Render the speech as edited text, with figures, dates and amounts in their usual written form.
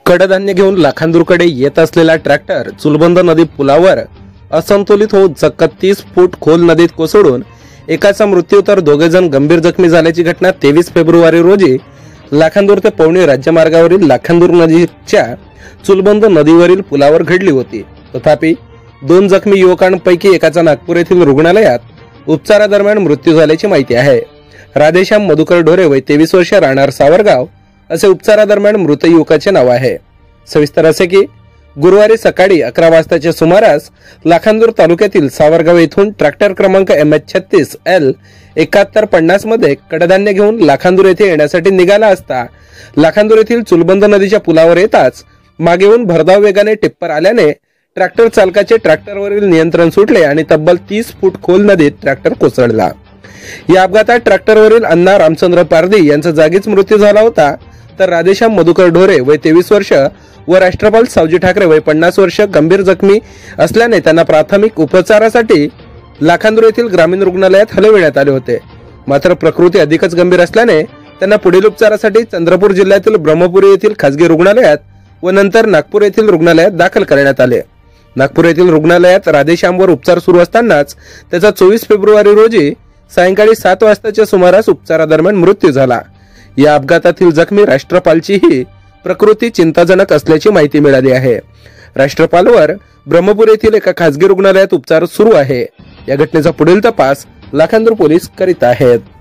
कडधान्य घेऊन लाखांदूरकडे येत असलेला ट्रॅक्टर चुलबंद नदी पुलावर असंतुलित होऊन चक्क 30 फूट खोल नदीत कोसळून एकाचा मृत्यू तर दोघे जण गंभीर जखमी झाल्याची घटना 23 फेब्रुवारी रोजी लाखांदूर ते पवनी राज्यमार्गावरील लाखांदूर नदीच्या चुलबंद नदीवरील पुलावर घडली होती। तथापि 2 जखमी युवकांपैकी एकाचा नागपूर येथील रुग्णालयात उपचारादरम्यान मृत्यू झाल्याची माहिती आहे। राधेश्याम मधुकर ढोरे वय 23 वर्ष, राहणार सावरगाव असे उपचारादरम्यान मृत युवकाचे नाव आहे। सविस्तर असे की गुरुवारी सकाळी 11 वाजताच्या सुमारास लाखांदूर तालुक्यातील सावरगाव येथून ट्रॅक्टर क्रमांक MH36L 7150 मध्ये कडधान्य घेऊन लाखांदूर येथे येण्यासाठी निघाला असता लाखांदूर येथील चुलबंद नदीच्या पुलावर येताच मागेहून भरधाव वेगाने टिप्पर आल्याने ट्रॅक्टर चालकाचे ट्रॅक्टरवरील नियंत्रण सुटले आणि तब्बल 30 फूट खोल नदीत ट्रॅक्टर कोसळला। या अपघातात ट्रॅक्टरवरील अण्णा रामचंद्र पारधी यांचा जागीच मृत्यू झाला होता, तर राधेश्याम मधुकर ढोरे वय 23 वर्ष व राष्ट्रपाल सावजी ठाकरे वय 50 वर्ष गंभीर जखमी असल्याने त्यांना प्राथमिक उपचारासाठी लाखांदूर येथील ग्रामीण रुग्णालयात हलविण्यात आले होते। मात्र प्रकृती अधिकच गंभीर असल्याने त्यांना पुढील उपचारासाठी चंद्रपूर जिल्ह्यातील ब्रह्मपुरी येथील खासगी रुग्णालयात व नंतर नागपूर येथील रुग्णालयात दाखल करण्यात आले। नागपूर येथील रुग्णालयात राधेश्यामवर उपचार सुरू असतानाच त्याचा 24 फेब्रुवारी रोजी सायंकाळी 7 वाजताच्या सुमारास उपचारादरम्यान मृत्यू झाला। या अपघातातील जखमी राष्ट्रपालचीही प्रकृती चिंताजनक असल्याची माहिती मिळाली आहे। राष्ट्रपालवर ब्रह्मपुरी येथील एका खासगी रुग्णालयात उपचार सुरू आहे। या घटनेचा पुढील तपास लाखांदूर पोलीस करीत आहेत।